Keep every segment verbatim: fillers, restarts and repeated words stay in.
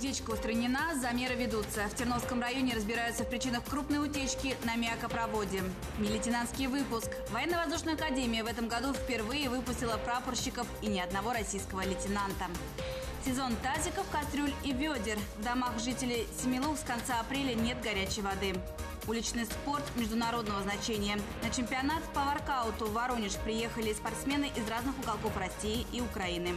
Утечка устранена, замеры ведутся. В Терновском районе разбираются в причинах крупной утечки на миакопроводе. Нелейтенантский выпуск. Военно-воздушная академия в этом году впервые выпустила прапорщиков и ни одного российского лейтенанта. Сезон тазиков, кастрюль и ведер. В домах жителей Семилук с конца апреля нет горячей воды. Уличный спорт международного значения. На чемпионат по воркауту в Воронеж приехали спортсмены из разных уголков России и Украины.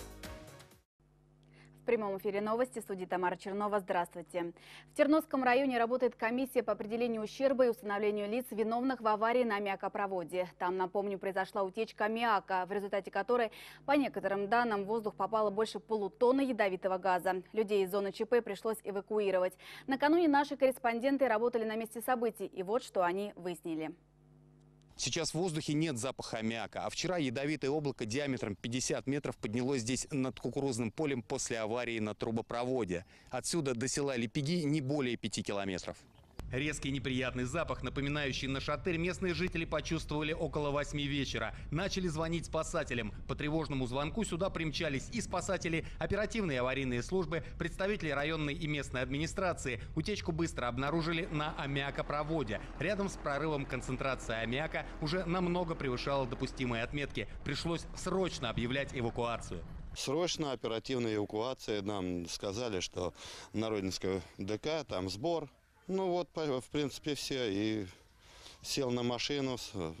В прямом эфире новости, в студии Тамара Чернова. Здравствуйте. В Терновском районе работает комиссия по определению ущерба и установлению лиц, виновных в аварии на аммиакопроводе. Там, напомню, произошла утечка аммиака, в результате которой, по некоторым данным, в воздух попало больше полутонны ядовитого газа. Людей из зоны ЧП пришлось эвакуировать. Накануне наши корреспонденты работали на месте событий, и вот что они выяснили. Сейчас в воздухе нет запаха аммиака, а вчера ядовитое облако диаметром пятьдесят метров поднялось здесь над кукурузным полем после аварии на трубопроводе. Отсюда до села Лепеги не более пяти километров. Резкий неприятный запах, напоминающий нашатырь, местные жители почувствовали около восьми вечера. Начали звонить спасателям. По тревожному звонку сюда примчались и спасатели, оперативные аварийные службы, представители районной и местной администрации. Утечку быстро обнаружили на аммиакопроводе. Рядом с прорывом концентрация аммиака уже намного превышала допустимые отметки. Пришлось срочно объявлять эвакуацию. Срочно оперативная эвакуация. Нам сказали, что Народнинское ДК, там сбор. Ну вот, в принципе, все. И сел на машину,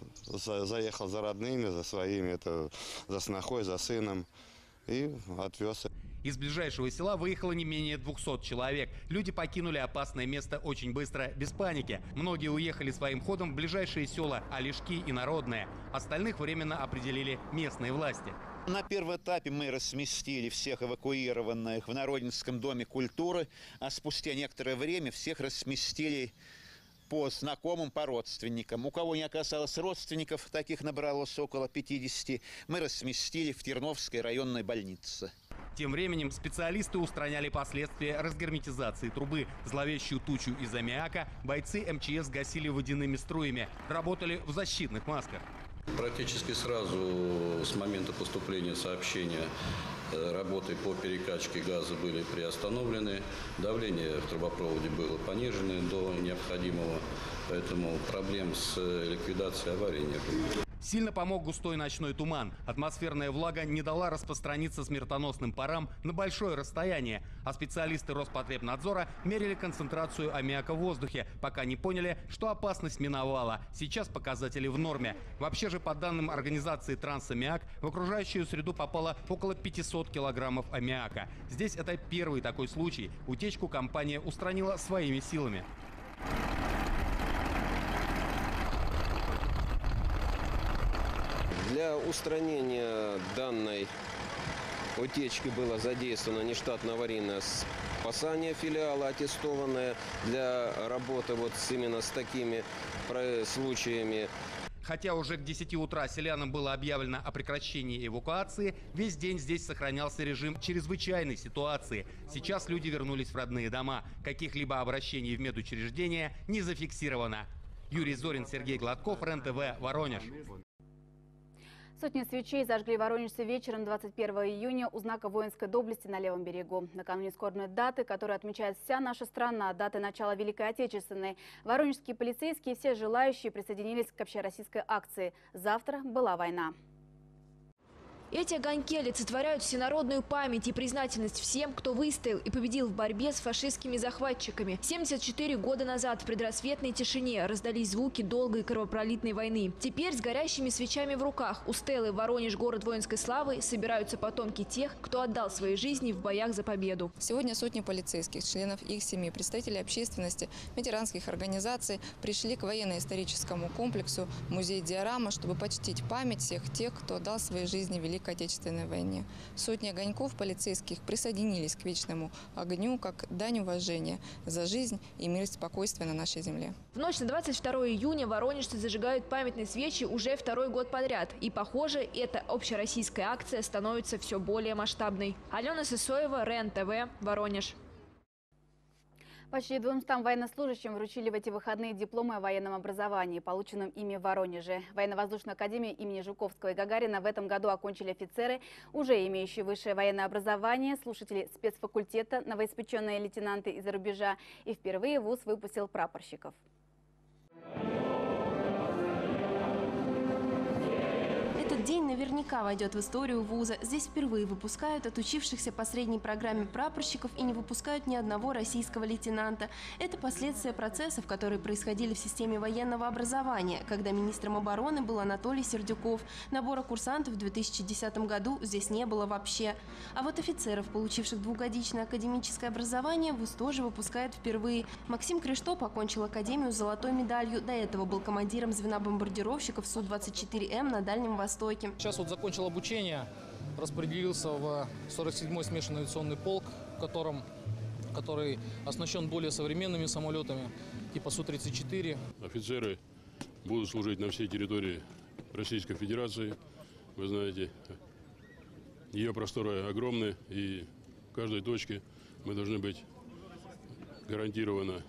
заехал за родными, за своими, это, за снохой, за сыном и отвез. Из ближайшего села выехало не менее двухсот человек. Люди покинули опасное место очень быстро, без паники. Многие уехали своим ходом в ближайшие села Олешки и Народное. Остальных временно определили местные власти. На первом этапе мы разместили всех эвакуированных в Народнинском доме культуры, а спустя некоторое время всех разместили по знакомым, по родственникам. У кого не оказалось родственников, таких набралось около пятидесяти, мы разместили в Терновской районной больнице. Тем временем специалисты устраняли последствия разгерметизации трубы. Зловещую тучу из аммиака бойцы эм че эс гасили водяными струями, работали в защитных масках. Практически сразу с момента поступления сообщения работы по перекачке газа были приостановлены. Давление в трубопроводе было понижено до необходимого, поэтому проблем с ликвидацией аварии не было. Сильно помог густой ночной туман. Атмосферная влага не дала распространиться смертоносным парам на большое расстояние. А специалисты Роспотребнадзора мерили концентрацию аммиака в воздухе, пока не поняли, что опасность миновала. Сейчас показатели в норме. Вообще же, по данным организации «Трансаммиак», в окружающую среду попало около пятисот килограммов аммиака. Здесь это первый такой случай. Утечку компания устранила своими силами. Для устранения данной утечки было задействовано нештатное аварийное спасание филиала, аттестованное для работы вот именно с такими случаями. Хотя уже к десяти утра селянам было объявлено о прекращении эвакуации, весь день здесь сохранялся режим чрезвычайной ситуации. Сейчас люди вернулись в родные дома. Каких-либо обращений в медучреждения не зафиксировано. Юрий Зорин, Сергей Гладков, РЕН-ТВ, Воронеж. Сотни свечей зажгли воронежцы вечером двадцать первого июня у знака воинской доблести на левом берегу. Накануне скорбной даты, которую отмечает вся наша страна, даты начала Великой Отечественной, воронежские полицейские и все желающие присоединились к общероссийской акции «Завтра была война». Эти огоньки олицетворяют всенародную память и признательность всем, кто выстоял и победил в борьбе с фашистскими захватчиками. семьдесят четыре года назад в предрассветной тишине раздались звуки долгой кровопролитной войны. Теперь с горящими свечами в руках у стелы «Воронеж, город воинской славы» собираются потомки тех, кто отдал свои жизни в боях за победу. Сегодня сотни полицейских, членов их семьи, представителей общественности, ветеранских организаций пришли к военно-историческому комплексу музей «Диорама», чтобы почтить память всех тех, кто отдал свои жизни в Великой Отечественной войне. Сотни огоньков полицейских присоединились к вечному огню как дань уважения за жизнь и мир и спокойствие на нашей земле. В ночь на двадцать второе июня воронежцы зажигают памятные свечи уже второй год подряд. И, похоже, эта общероссийская акция становится все более масштабной. Алена Сысоева, РЕН-ТВ, Воронеж. Почти двумстам военнослужащим вручили в эти выходные дипломы о военном образовании, полученном ими в Воронеже. Военно-воздушную академию имени Жуковского и Гагарина в этом году окончили офицеры, уже имеющие высшее военное образование, слушатели спецфакультета, новоиспеченные лейтенанты из-за рубежа. И впервые вуз выпустил прапорщиков. Этот день наверняка войдет в историю вуза. Здесь впервые выпускают отучившихся по средней программе прапорщиков и не выпускают ни одного российского лейтенанта. Это последствия процессов, которые происходили в системе военного образования, когда министром обороны был Анатолий Сердюков. Набора курсантов в две тысячи десятом году здесь не было вообще. А вот офицеров, получивших двухгодичное академическое образование, вуз тоже выпускает впервые. Максим Криштоп окончил академию с золотой медалью. До этого был командиром звена бомбардировщиков Су двадцать четыре М на Дальнем Востоке. Сейчас вот закончил обучение, распределился в сорок седьмой смешанный авиационный полк, в котором, который оснащен более современными самолетами типа Су тридцать четыре. Офицеры будут служить на всей территории Российской Федерации. Вы знаете, ее просторы огромны, и в каждой точке мы должны быть гарантированно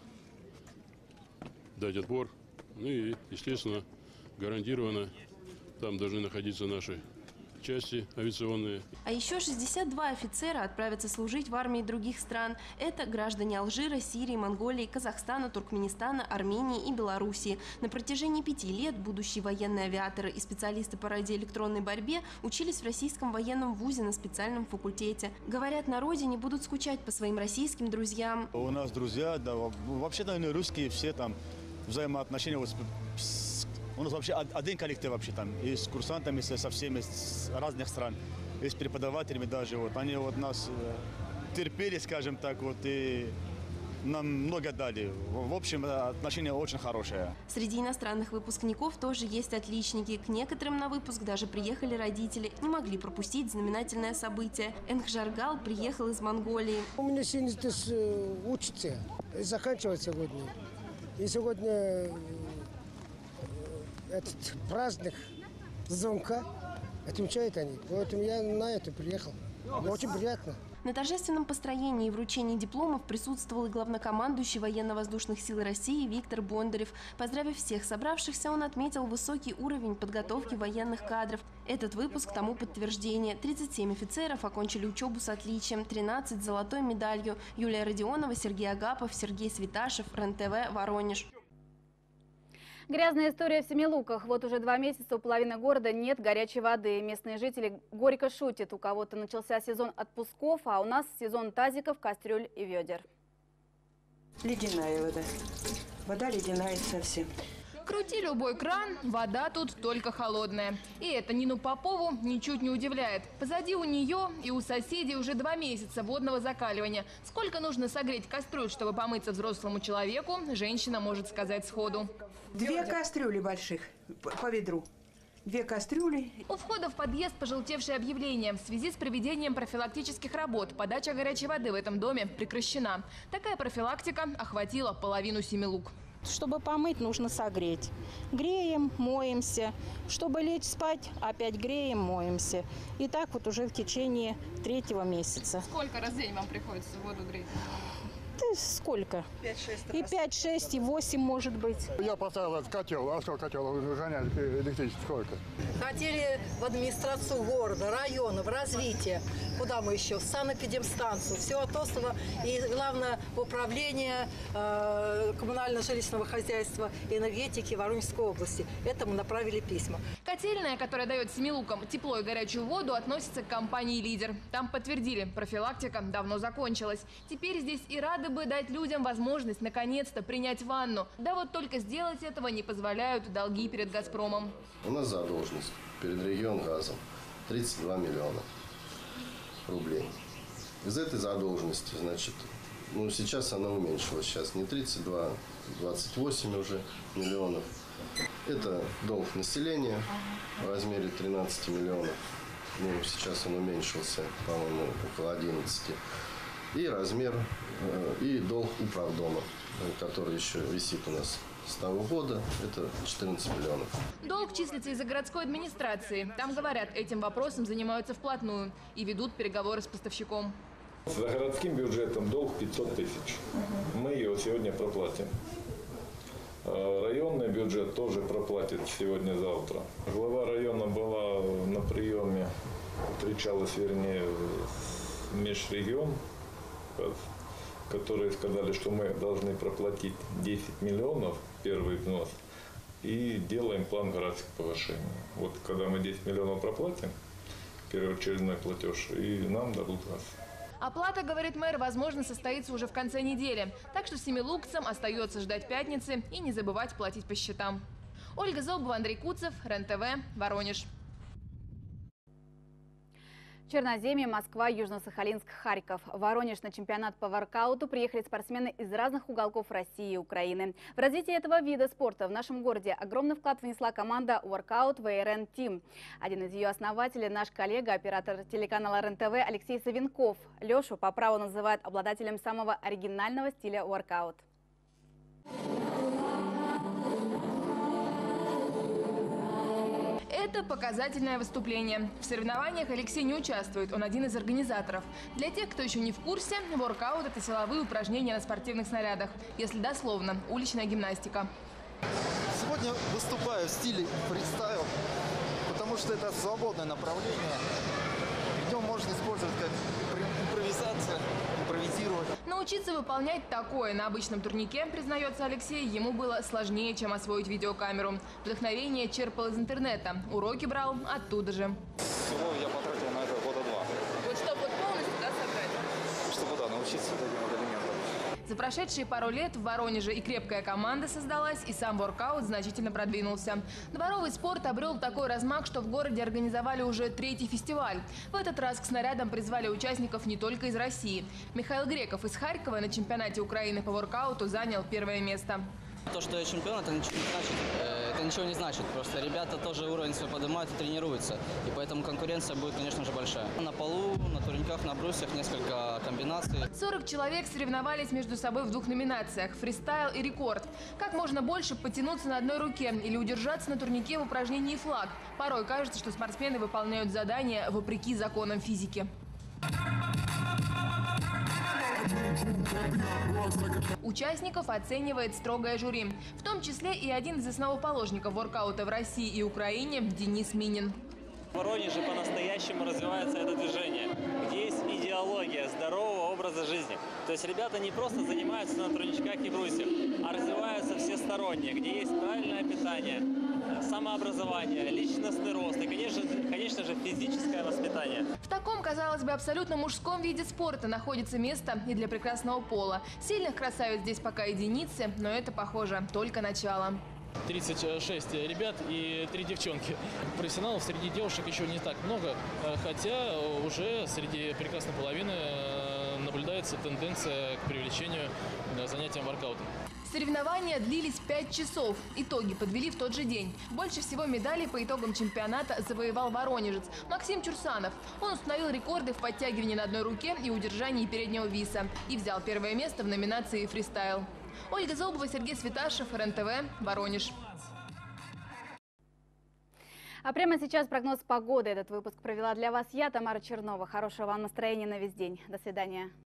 дать отпор. Ну и, естественно, гарантированно там должны находиться наши части авиационные. А еще шестьдесят два офицера отправятся служить в армии других стран. Это граждане Алжира, Сирии, Монголии, Казахстана, Туркменистана, Армении и Белоруссии. На протяжении пяти лет будущие военные авиаторы и специалисты по радиоэлектронной борьбе учились в российском военном вузе на специальном факультете. Говорят, на родине будут скучать по своим российским друзьям. У нас друзья, да, вообще, наверное, русские все там взаимоотношения вот с... У нас вообще один коллектив вообще там, и с курсантами, со всеми с разных стран, и с преподавателями даже. Вот. Они вот нас терпели, скажем так, вот, и нам много дали. В общем, отношения очень хорошие. Среди иностранных выпускников тоже есть отличники. К некоторым на выпуск даже приехали родители. Не могли пропустить знаменательное событие. Энгжаргал приехал из Монголии. У меня сын здесь учится, заканчивает сегодня. И сегодня этот праздник звонка отмечают они. Поэтому я на это приехал. Очень приятно. На торжественном построении и вручении дипломов присутствовал и главнокомандующий военно-воздушных сил России Виктор Бондарев. Поздравив всех собравшихся, он отметил высокий уровень подготовки военных кадров. Этот выпуск тому подтверждение. тридцать семь офицеров окончили учебу с отличием, тринадцать с золотой медалью. Юлия Родионова, Сергей Агапов, Сергей Светашев, РЕН-ТВ, Воронеж. Грязная история в Семилуках. Вот уже два месяца у половины города нет горячей воды. Местные жители горько шутят. У кого-то начался сезон отпусков, а у нас сезон тазиков, кастрюль и ведер. Ледяная вода. Вода ледяная совсем. Крути любой кран, вода тут только холодная. И это Нину Попову ничуть не удивляет. Позади у нее и у соседей уже два месяца водного закаливания. Сколько нужно согреть кастрюль, чтобы помыться взрослому человеку, женщина может сказать сходу. Две кастрюли больших по ведру. Две кастрюли. У входа в подъезд пожелтевшее объявление. В связи с проведением профилактических работ подача горячей воды в этом доме прекращена. Такая профилактика охватила половину Семилук. Чтобы помыть, нужно согреть. Греем, моемся. Чтобы лечь спать, опять греем, моемся. И так вот уже в течение третьего месяца. Сколько раз в день вам приходится воду греть? Да сколько? И пять-шесть, и восемь, может быть. Я поставил этот котел. А что котел загонять электричество сколько? Хотели в администрацию города, района, в развитие. Куда мы еще? В санэпидемстанцию. Все отослано. И главное, в управление э, коммунально-жилищного хозяйства и энергетики Воронежской области. Это мы направили письма. Котельная, которая дает Семилукам тепло и горячую воду, относится к компании «Лидер». Там подтвердили, профилактика давно закончилась. Теперь здесь и рады бы дать людям возможность наконец-то принять ванну. Да вот только сделать этого не позволяют долги перед «Газпромом». У нас задолженность перед Регионгазом тридцать два миллиона рублей. Из этой задолженности, значит, ну сейчас она уменьшилась. Сейчас не тридцать два, двадцать восемь уже миллионов. Это долг населения в размере тринадцати миллионов. Ну, сейчас он уменьшился, по-моему, около одиннадцати. И размер, и долг управдома, который еще висит у нас с того года, это четырнадцать миллионов. Долг числится из-за городской администрации. Там, говорят, этим вопросом занимаются вплотную и ведут переговоры с поставщиком. За городским бюджетом долг пятьсот тысяч. Мы его сегодня проплатим. Районный бюджет тоже проплатит сегодня-завтра. Глава района была на приеме, встречалась, вернее, с межрегион, которые сказали, что мы должны проплатить десять миллионов первый взнос и делаем план графика повышения. Вот когда мы десять миллионов проплатим, первоочередной платеж, и нам дадут газ. Оплата, говорит мэр, возможно, состоится уже в конце недели. Так что семилукцам остается ждать пятницы и не забывать платить по счетам. Ольга Зобова, Андрей Куцев, РЕН-ТВ, Воронеж. Черноземье, Москва, Южно-Сахалинск, Харьков. В Воронеж на чемпионат по воркауту приехали спортсмены из разных уголков России и Украины. В развитие этого вида спорта в нашем городе огромный вклад внесла команда Workout ви ар эн Team. Один из ее основателей – наш коллега, оператор телеканала РЕН-ТВ Алексей Савенков. Лешу по праву называют обладателем самого оригинального стиля воркаут. Это показательное выступление. В соревнованиях Алексей не участвует, он один из организаторов. Для тех, кто еще не в курсе, воркаут – это силовые упражнения на спортивных снарядах. Если дословно, уличная гимнастика. Сегодня выступаю в стиле фристайл, потому что это свободное направление. В нем можно использовать как импровизация, импровизировать. Научиться выполнять такое на обычном турнике, признается Алексей, ему было сложнее, чем освоить видеокамеру. Вдохновение черпал из интернета, уроки брал оттуда же. Всего я потратил на это года два. Вот чтобы вот полностью, да, собрать? Чтобы, да, научиться вот этим вот элементам. За прошедшие пару лет в Воронеже и крепкая команда создалась, и сам воркаут значительно продвинулся. Дворовый спорт обрел такой размах, что в городе организовали уже третий фестиваль. В этот раз к снарядам призвали участников не только из России. Михаил Греков из Харькова на чемпионате Украины по воркауту занял первое место. То, что я чемпион, это ничего не значит. Это ничего не значит. Просто ребята тоже уровень свой поднимают и тренируются. И поэтому конкуренция будет, конечно же, большая. На полу, на турниках, на брусьях несколько комбинаций. сорок человек соревновались между собой в двух номинациях – фристайл и рекорд. Как можно больше потянуться на одной руке или удержаться на турнике в упражнении флаг. Порой кажется, что спортсмены выполняют задания вопреки законам физики. Участников оценивает строгое жюри, в том числе и один из основоположников воркаута в России и Украине Денис Минин. В Воронеже по-настоящему развивается это движение, где есть идеология здорового образа жизни. То есть ребята не просто занимаются на турничках и брусьях, а развиваются всесторонне, где есть правильное питание, самообразование, личностный рост и, конечно, конечно же, физическое воспитание. В таком, казалось бы, абсолютно мужском виде спорта находится место и для прекрасного пола. Сильных красавиц здесь пока единицы, но это, похоже, только начало. тридцать шесть ребят и три девчонки. Профессионалов среди девушек еще не так много, хотя уже среди прекрасной половины наблюдается тенденция к привлечению занятиям воркаутом. Соревнования длились пять часов. Итоги подвели в тот же день. Больше всего медалей по итогам чемпионата завоевал воронежец Максим Чурсанов. Он установил рекорды в подтягивании на одной руке и удержании переднего виса. И взял первое место в номинации «Фристайл». Ольга Зобова, Сергей Светашев, РЕН-ТВ, Воронеж. А прямо сейчас прогноз погоды. Этот выпуск провела для вас я, Тамара Чернова. Хорошего вам настроения на весь день. До свидания.